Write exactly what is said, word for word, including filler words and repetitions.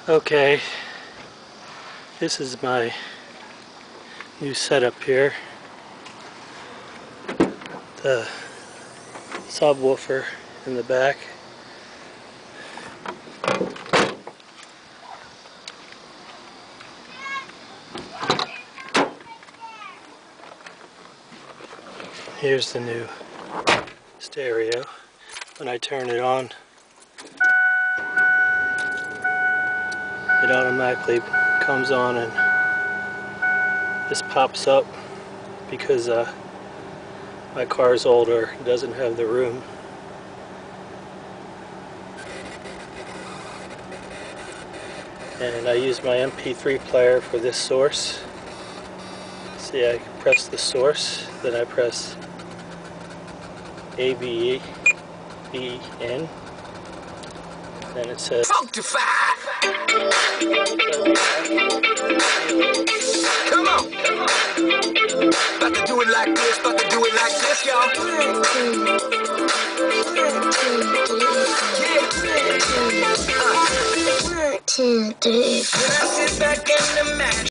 Okay, this is my new setup here. The subwoofer in the back. Here's the new stereo. When I turn it on, it automatically comes on and this pops up because uh, my car's older, it doesn't have the room. And I use my M P three player for this source. See, I press the source, then I press A B E B N, then it says come on, come on. About to do it like this, about to do it like this, y'all. One, two, three. One, two, three. When I sit back in the match.